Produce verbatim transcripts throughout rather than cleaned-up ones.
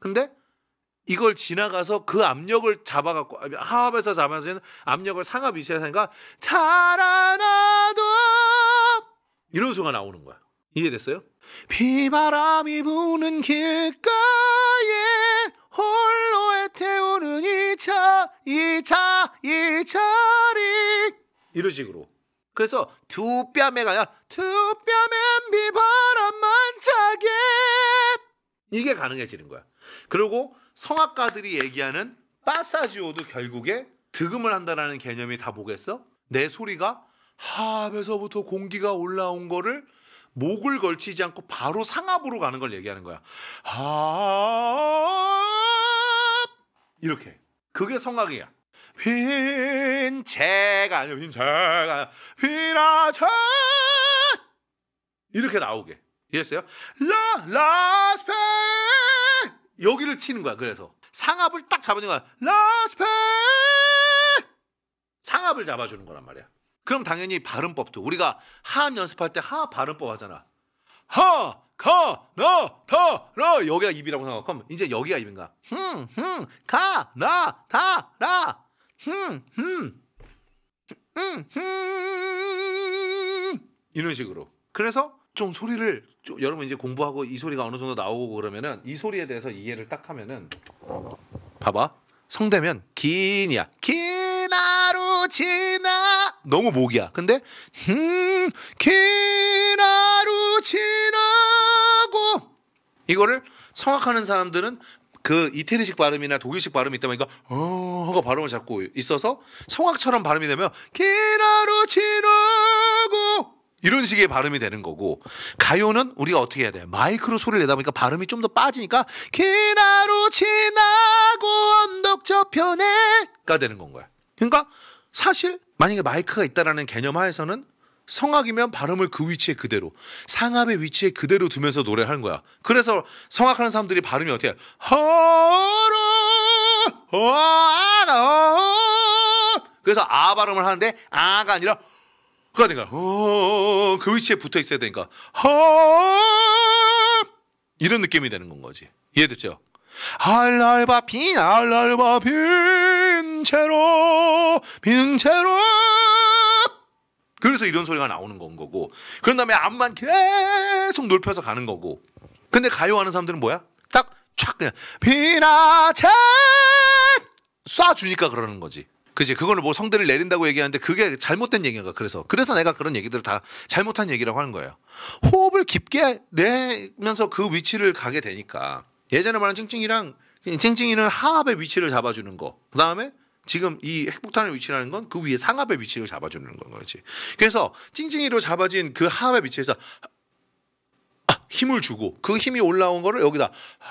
근데 이걸 지나가서 그 압력을 잡아갖고 하합에서 잡아서 압력을 상하 위치에서 하니까 달아나도 이런 소리가 나오는 거야. 이해됐어요? 비바람이 부는 길가에 홀로 애태우는 이 차, 이 차, 이 차리 이런 식으로. 그래서 두 뺨에가 아니라 두 뺨엔 비바람만 차게 이게 가능해지는 거야. 그리고 성악가들이 얘기하는 파사지오도 결국에 득음을 한다는 개념이 다 뭐겠어? 내 소리가 하합에서부터 공기가 올라온 거를 목을 걸치지 않고 바로 상합으로 가는 걸 얘기하는 거야. 하합 이렇게. 그게 성악이야. 흰채가 아니야. 흰채가 휘라차 이렇게 나오게. 이해했어요? 라 라스페 여기를 치는 거야. 그래서 상합을 딱 잡아주는 거야. 라스페 상합을 잡아주는 거란 말이야. 그럼 당연히 발음법도 우리가 하합 연습할 때 하합 발음법 하잖아. 하, 가, 나, 다, 라 여기가 입이라고 생각하고 그럼 이제 여기가 입인가? 흠, 흠, 가, 나, 다, 라 흠, 흠, 흠, 흠 이런 식으로. 그래서 좀 소리를 좀 여러분 이제 공부하고 이 소리가 어느 정도 나오고 그러면은 이 소리에 대해서 이해를 딱 하면은 봐봐. 성대면 긴이야. 긴 하루 지나 너무 목이야. 근데 음, 긴 하루 지나고 이거를 성악하는 사람들은 그 이태리식 발음이나 독일식 발음이 있다 보니까 어 하고 발음을 잡고 있어서 성악처럼 발음이 되면 긴 하루 지나고 이런 식의 발음이 되는 거고 가요는 우리가 어떻게 해야 돼? 마이크로 소리를 내다 보니까 발음이 좀 더 빠지니까 긴 하루 지나고 언덕 저편에가 되는 건 거야. 그러니까 사실 만약에 마이크가 있다라는 개념 하에서는 성악이면 발음을 그 위치에 그대로 상합의 위치에 그대로 두면서 노래하는 거야. 그래서 성악하는 사람들이 발음이 어떻게 해? 하라 그래서 아 발음을 하는데 아가 아니라 그가 되니까 어, 그 위치에 붙어 있어야 되니까 하 이런 느낌이 되는 건 거지. 이해됐죠? 알랄바 빈 알랄바 빈 채로 빈 채로 그래서 이런 소리가 나오는 건 거고 그런 다음에 앞만 계속 높여서 가는 거고. 근데 가요하는 사람들은 뭐야? 딱 촥 그냥 비나채 쏴주니까 그러는 거지. 그치? 그거는 뭐 성대를 내린다고 얘기하는데 그게 잘못된 얘기인가. 그래서 그래서 내가 그런 얘기들을 다 잘못한 얘기라고 하는 거예요. 호흡을 깊게 내면서 그 위치를 가게 되니까 예전에 말한 찡찡이랑 찡찡이는 하합의 위치를 잡아주는 거. 그 다음에 지금 이 핵폭탄의 위치라는 건 그 위에 상합의 위치를 잡아주는 건 거지. 그래서 찡찡이로 잡아진 그 하합의 위치에서 힘을 주고 그 힘이 올라온 거를 여기다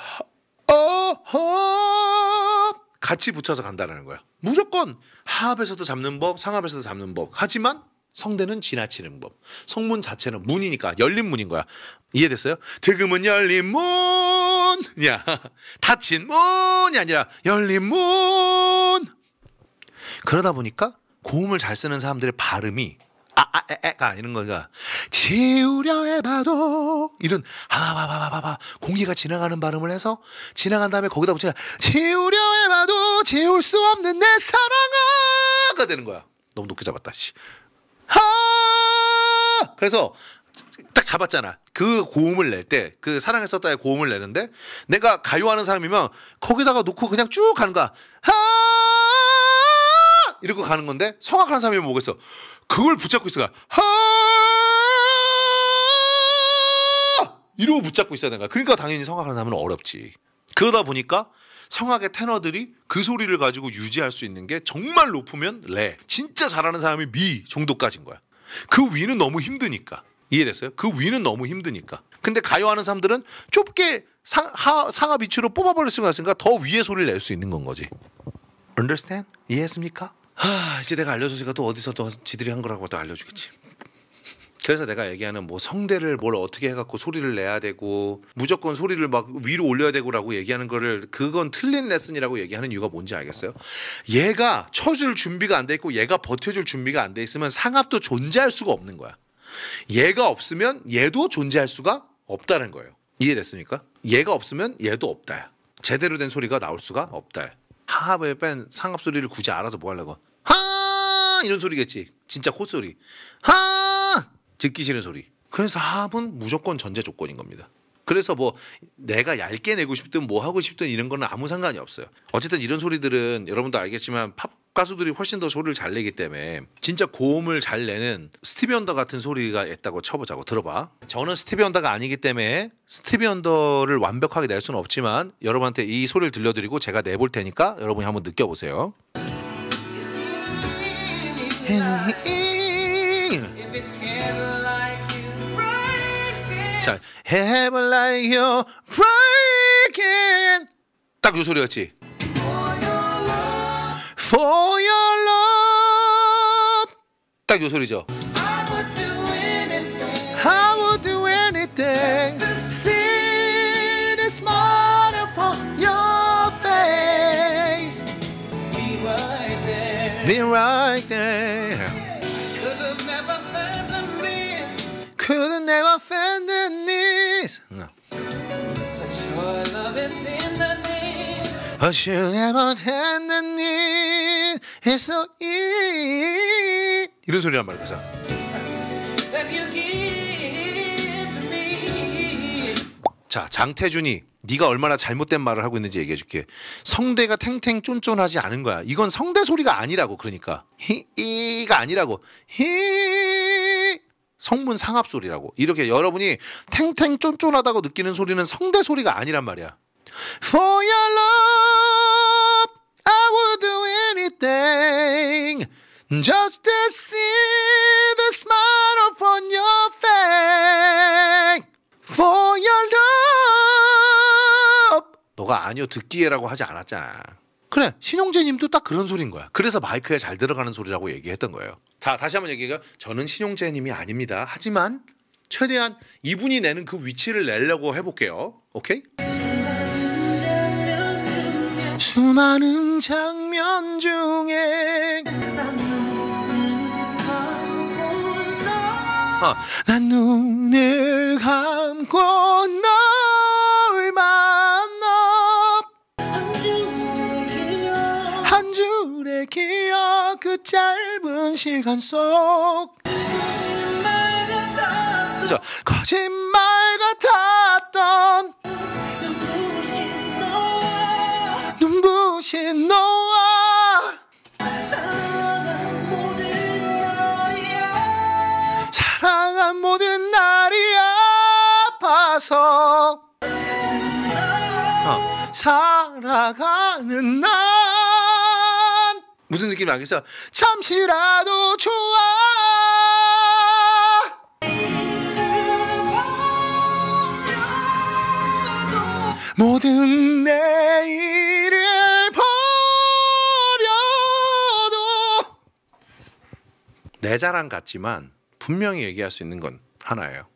어허 같이 붙여서 간다는 거야. 무조건 하합에서도 잡는 법, 상합에서도 잡는 법. 하지만 성대는 지나치는 법. 성문 자체는 문이니까 열린 문인 거야. 이해됐어요? 득음은 열린 문이야. 닫힌 문이 아니라 열린 문. 그러다 보니까 고음을 잘 쓰는 사람들의 발음이 아아에에가 이런 거가 지우려 해봐도 이런 하바바바바바 공기가 지나가는 발음을 해서 지나간 다음에 거기다 붙여 지우려 해봐도 지울 수 없는 내 사랑아가 되는 거야. 너무 높게 잡았다. 씨. 하 그래서 딱 잡았잖아. 그 고음을 낼 때 그 사랑했었다의 고음을 내는데 내가 가요하는 사람이면 거기다가 놓고 그냥 쭉 가는 거야. 하 이러고 가는 건데 성악하는 사람이면 뭐겠어? 그걸 붙잡고 있어야 하 이러고 붙잡고 있어야 되는 거야. 그러니까 당연히 성악하는 사람은 어렵지. 그러다 보니까 성악의 테너들이 그 소리를 가지고 유지할 수 있는 게 정말 높으면 레, 진짜 잘하는 사람이 미 정도까지인 거야. 그 위는 너무 힘드니까. 이해됐어요? 그 위는 너무 힘드니까. 근데 가요하는 사람들은 좁게 상, 하, 상하 비치로 뽑아버릴 수가 있으니까 더 위에 소리를 낼 수 있는 건 거지. Understand? 이해했습니까? 하, 이제 내가 알려줬으니까 또 어디서 또 지들이 한 거라고 또 알려주겠지. 그래서 내가 얘기하는 뭐 성대를 뭘 어떻게 해갖고 소리를 내야 되고 무조건 소리를 막 위로 올려야 되고라고 얘기하는 거를 그건 틀린 레슨이라고 얘기하는 이유가 뭔지 알겠어요? 얘가 쳐줄 준비가 안 돼 있고 얘가 버텨줄 준비가 안 돼 있으면 상합도 존재할 수가 없는 거야. 얘가 없으면 얘도 존재할 수가 없다는 거예요. 이해됐습니까? 얘가 없으면 얘도 없다야. 제대로 된 소리가 나올 수가 없다. 하하에 뺀 상합 소리를 굳이 알아서 뭐 하려고? 하 이런 소리겠지. 진짜 콧소리. 하 듣기 싫은 소리. 그래서 하합은 무조건 전제 조건인 겁니다. 그래서 뭐 내가 얇게 내고 싶든 뭐 하고 싶든 이런 거는 아무 상관이 없어요. 어쨌든 이런 소리들은 여러분도 알겠지만 팝 가수들이 훨씬 더 소리를 잘 내기 때문에 진짜 고음을 잘 내는 스티비 원더 같은 소리가 있다고 쳐보자고. 들어봐. 저는 스티비 원더가 아니기 때문에 스티비 원더를 완벽하게 낼 수는 없지만 여러분한테 이 소리를 들려드리고 제가 내볼 테니까 여러분이 한번 느껴보세요. 자, Heaven like you breaking 딱 이 소리였지. For your love 딱 이 소리죠. I would do anything. See the smile upon your face. Be right there. Be right there. Could have never fathomed this. Could have never fathomed this. Such your loving tenderness. I should never tenderness. It's so easy. 이런 소리란 말이야. 그래서. 자, 장태준이 네가 얼마나 잘못된 말을 하고 있는지 얘기해줄게. 성대가 탱탱 쫀쫀하지 않은 거야. 이건 성대 소리가 아니라고. 그러니까 히이가 아니라고. 히 성문 상합 소리라고. 이렇게 여러분이 탱탱 쫀쫀하다고 느끼는 소리는 성대 소리가 아니란 말이야. For your love, I would do anything just to see the smile upon your face. For your love. 너가 아니요 듣기에라고 하지 않았잖아. 그래, 신용재님도 딱 그런 소리인 거야. 그래서 마이크에 잘 들어가는 소리라고 얘기했던 거예요. 자, 다시 한번 얘기해요. 저는 신용재님이 아닙니다. 하지만 최대한 이분이 내는 그 위치를 내려고 해볼게요. 오케이? 수많은 장면 중에 어, 난 눈을 감고 널 만나 한 줄의 기억 그 짧은 시간 속 그죠? 거짓말 같았던 눈부신 너와 사랑한 모든 날이야 사랑한 모든 날이 아파서 어. 살아가는 난 무슨 느낌이 알겠어? 잠시라도 좋아 모든 내일을 버려도 내 자랑 같지만 분명히 얘기할 수 있는 건 하나예요.